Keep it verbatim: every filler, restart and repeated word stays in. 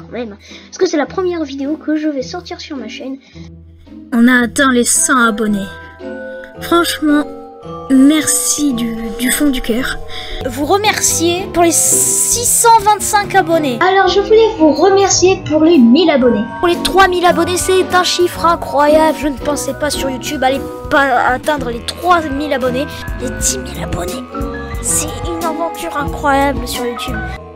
même, parce que c'est la première vidéo que je vais sortir sur ma chaîne. On a atteint les cent abonnés. Franchement, merci du, du fond du cœur. Vous remercier pour les six cent vingt-cinq abonnés. Alors je voulais vous remercier pour les mille abonnés. Pour les trois mille abonnés, c'est un chiffre incroyable. Je ne pensais pas sur YouTube aller pas atteindre les trois mille abonnés. Les dix mille abonnés, c'est une aventure incroyable sur YouTube.